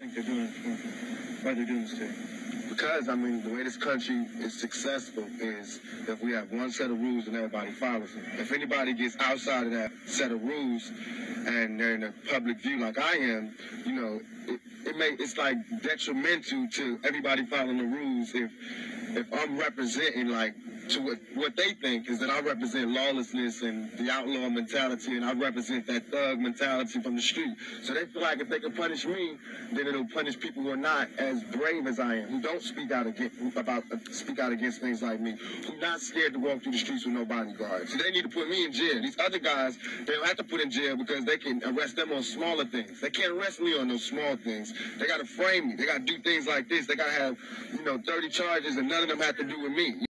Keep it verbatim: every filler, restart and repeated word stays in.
think they're doing why they're doing this to you? Because, I mean, the way this country is successful is if we have one set of rules and everybody follows them. If anybody gets outside of that set of rules and they're in a public view like I am, you know, it, it may, it's like detrimental to everybody following the rules if if I'm representing, like, to what, what they think is that I represent lawlessness and the outlaw mentality, and I represent that thug mentality from the street. So they feel like if they can punish me, then it'll punish people who are not as brave as I am, who don't speak out against about uh, speak out against things like me, who not scared to walk through the streets with no bodyguards. So they need to put me in jail. These other guys, they don't have to put in jail because they can arrest them on smaller things. They can't arrest me on those small things. They got to frame me. They got to do things like this. They got to have, you know, thirty charges, and none of them have to do with me.